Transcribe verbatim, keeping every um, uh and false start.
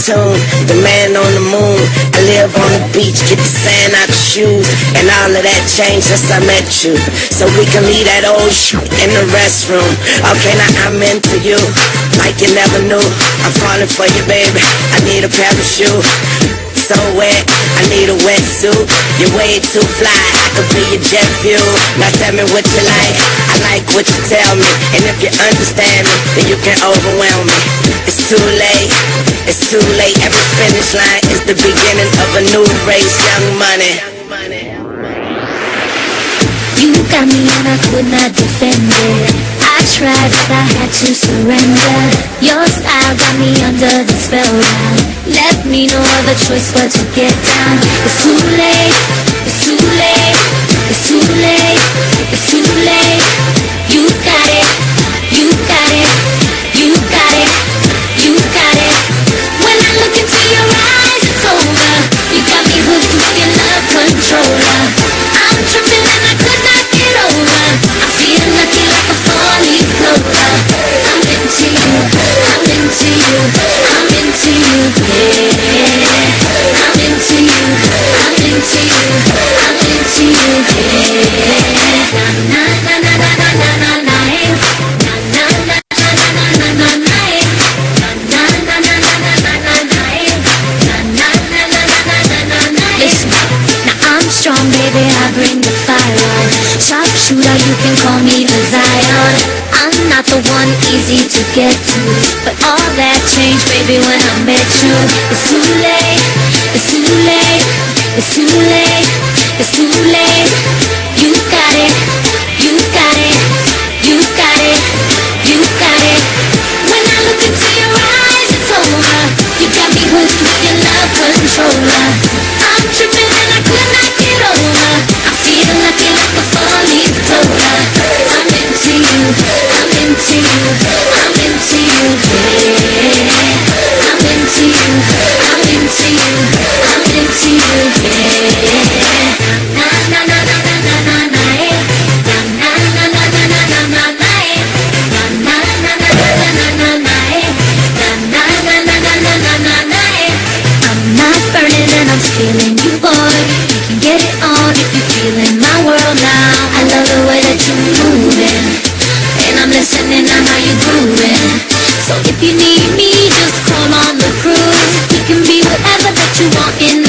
tune, the man on the moon. I live on the beach, get the sand out the shoes, and all of that changed since I met you. So we can leave that old shit in the restroom. Okay, now I'm into you, like you never knew. I'm falling for you, baby. I need a pair of shoes. So wet, I need a wetsuit. You're way too fly, I could be your jet fuel. Now tell me what you like, I like what you tell me. And if you understand me, then you can overwhelm me. It's too late, it's too late. Every finish line is the beginning of a new race. Young money. You got me and I could not defend it. I tried but I had to surrender. Your style got me under the spell now. Left me no other choice but to get down. It's too late, it's too late, it's too late, it's too late. You got it, you got it, you got it, you got it. When I look into your eyes, it's over. You got me hooked with your love controller. I'm tripping and I could not get over. I feel lucky like a four-leaf clover. I'm into you, I'm into you, I'm into you, yeah. I'm into you, I'm into you, I'm into you, yeah. Na na na na na na na na, eh. Na na na na na na na na, eh. Na na na na na na na na, eh. Na na na na na na na na. Listen, now I'm strong, baby, I bring the fire. Sharpshooter, you can call me the Zion. I'm not the one easy to get to, but all that changed, baby, when I met you. It's too late, it's too late, it's too late, it's too late. You got it, you got it, you got it, you got it. When I look into your eyes, it's over. You got me hooked with your love controller. I'm tripping and I could not get over. I feel lucky like a four-leaf clover. I'm into you, I'm into you, I'm into you, yeah. I'm into you, I'm into you, I'm into you, yeah. Na na na na na na na na, eh. Na na na na na na na na na, eh. Na na na na na na na na na, eh. Na na na na na na na na na, eh. I'm not burning and I'm feeling you, boy. You can get it on if you're feeling my world now. I love the way that you're moving, and I'm listening on how you're grooving. So if you need me, just call on the cruise. We can be whatever that you want in